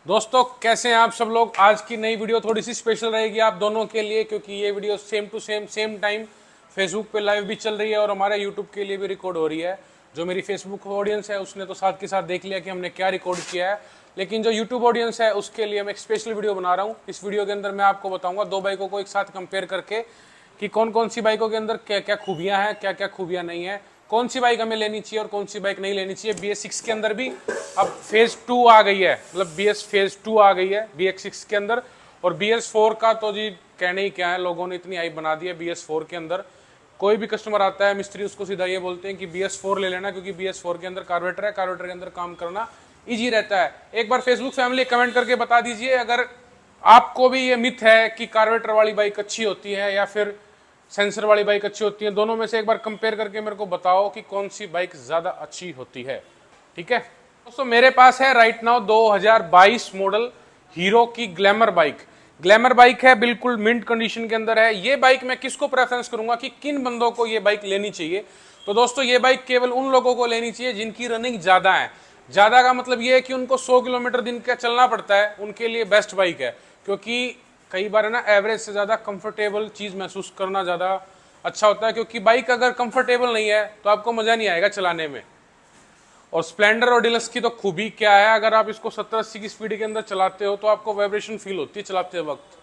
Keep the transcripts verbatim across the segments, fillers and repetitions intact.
दोस्तों कैसे हैं आप सब लोग। आज की नई वीडियो थोड़ी सी स्पेशल रहेगी आप दोनों के लिए, क्योंकि ये video same to same same time Facebook पे लाइव भी चल रही है और हमारे यूट्यूब के लिए भी रिकॉर्ड हो रही है। जो मेरी फेसबुक ऑडियंस है उसने तो साथ के साथ देख लिया कि हमने क्या रिकॉर्ड किया है, लेकिन जो यूट्यूब ऑडियंस है उसके लिए मैं एक स्पेशल वीडियो बना रहा हूँ। इस वीडियो के अंदर मैं आपको बताऊंगा दो बाइकों को एक साथ कंपेयर करके कि कौन कौन सी बाइकों के अंदर क्या क्या खूबियाँ हैं, क्या क्या खूबियाँ नहीं है, कौन सी बाइक हमें लेनी चाहिए और कौन सी बाइक नहीं लेनी चाहिए। बी एस सिक्स के अंदर भी अब फेज टू आ गई है, मतलब बी एस फेज टू आ गई है बी एक्स सिक्स के अंदर। और बी एस फोर का तो जी कहने ही क्या है, लोगों ने इतनी हाइप बना दी है। बी एस फोर के अंदर कोई भी कस्टमर आता है मिस्त्री उसको सीधा ये बोलते हैं कि बी एस फोर ले लेना, क्योंकि बी एस फोर के अंदर कार्बोरेटर है, कार्बोरेटर के अंदर काम करना ईजी रहता है। एक बार फेसबुक फैमिली कमेंट करके बता दीजिए अगर आपको भी ये मिथ है कि कार्बोरेटर वाली बाइक अच्छी होती है या फिर सेंसर वाली बाइक अच्छी होती है। दोनों में से एक बार कंपेयर करके मेरे को बताओ कि कौन सी बाइक ज्यादा अच्छी होती है। ठीक है दोस्तों, मेरे पास है राइट नाउ दो हज़ार बाईस मॉडल हीरो की ग्लैमर बाइक। ग्लैमर बाइक है, बिल्कुल मिंट कंडीशन के अंदर है। ये बाइक मैं किसको प्रेफरेंस करूंगा कि किन बंदों को ये बाइक लेनी चाहिए, तो दोस्तों ये बाइक केवल उन लोगों को लेनी चाहिए जिनकी रनिंग ज्यादा है। ज्यादा का मतलब ये है कि उनको सौ किलोमीटर दिन का चलना पड़ता है, उनके लिए बेस्ट बाइक है। क्योंकि कई बार है ना, एवरेज से ज़्यादा कंफर्टेबल चीज़ महसूस करना ज़्यादा अच्छा होता है, क्योंकि बाइक अगर कंफर्टेबल नहीं है तो आपको मज़ा नहीं आएगा चलाने में। और स्प्लेंडर और डिलक्स की तो खूबी क्या है, अगर आप इसको सत्तर अस्सी की स्पीड के अंदर चलाते हो तो आपको वाइब्रेशन फील होती है चलाते वक्त।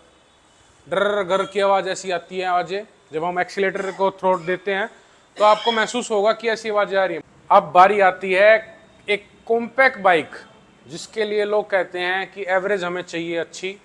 डर घर की आवाज़ ऐसी आती है आवाज़ें, जब हम एक्सीलेटर को थ्रोट देते हैं तो आपको महसूस होगा कि ऐसी आवाज़ें आ रही है। अब बारी आती है एक कॉम्पैक्ट बाइक, जिसके लिए लोग कहते हैं कि एवरेज हमें चाहिए अच्छी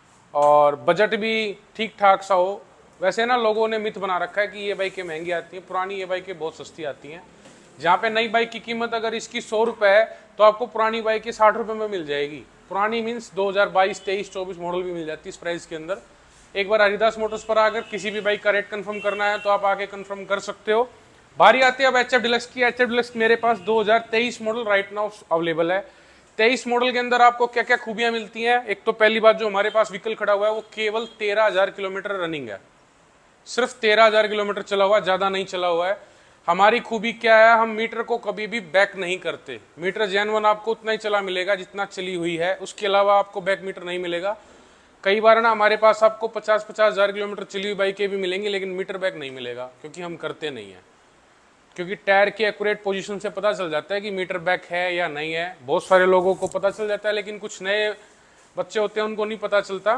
और बजट भी ठीक ठाक सा हो। वैसे ना लोगों ने मिथ बना रखा है कि ये बाइकें महंगी आती हैं, पुरानी ये बाइकें बहुत सस्ती आती हैं। जहाँ पे नई बाइक की कीमत अगर इसकी सौ रुपये है तो आपको पुरानी बाइक की साठ रुपये में मिल जाएगी। पुरानी मीन्स दो हज़ार बाईस तेईस चौबीस मॉडल भी मिल जाती है इस प्राइस के अंदर। एक बार हरिदास मोटर्स पर आकर किसी भी बाइक का रेट कन्फर्म करना है तो आप आके कन्फर्म कर सकते हो। बारी आती है अब एच एफ डिलक्स की। एच एफ डिलक्स मेरे पास दो हज़ार तेईस मॉडल राइट नाउ अवेलेबल है। तेईस मॉडल के अंदर आपको क्या क्या खूबियां मिलती हैं। एक तो पहली बात, जो हमारे पास व्हीकल खड़ा हुआ है वो केवल तेरह हजार किलोमीटर रनिंग है, सिर्फ तेरह हजार किलोमीटर चला हुआ है, ज्यादा नहीं चला हुआ है। हमारी खूबी क्या है, हम मीटर को कभी भी बैक नहीं करते। मीटर जेन्युइन आपको उतना ही चला मिलेगा जितना चली हुई है, उसके अलावा आपको बैक मीटर नहीं मिलेगा। कई बार ना हमारे पास आपको पचास पचास हजार किलोमीटर चली हुई बाइकें भी मिलेंगी, लेकिन मीटर बैक नहीं मिलेगा, क्योंकि हम करते नहीं है। क्योंकि टायर की एक्यूरेट पोजीशन से पता चल जाता है कि मीटर बैक है या नहीं है। बहुत सारे लोगों को पता चल जाता है, लेकिन कुछ नए बच्चे होते हैं उनको नहीं पता चलता।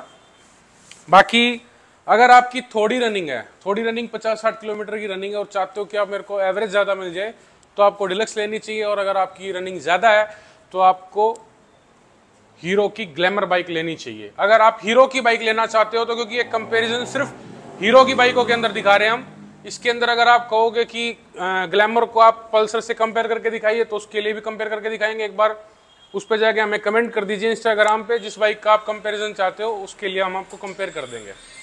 बाकी अगर आपकी थोड़ी रनिंग है, थोड़ी रनिंग पचास साठ किलोमीटर की रनिंग है और चाहते हो कि आप मेरे को एवरेज ज़्यादा मिल जाए, तो आपको डिलक्स लेनी चाहिए। और अगर आपकी रनिंग ज़्यादा है तो आपको हीरो की ग्लैमर बाइक लेनी चाहिए। अगर आप हीरो की बाइक लेना चाहते हो तो, क्योंकि ये कंपेरिजन सिर्फ हीरो की बाइकों के अंदर दिखा रहे हैं हम, इसके अंदर अगर आप कहोगे कि ग्लैमर को आप पल्सर से कंपेयर करके दिखाइए तो उसके लिए भी कंपेयर करके दिखाएंगे। एक बार उस पर जाके हमें कमेंट कर दीजिए इंस्टाग्राम पे, जिस बाइक का आप कंपैरिजन चाहते हो उसके लिए हम आपको कंपेयर कर देंगे।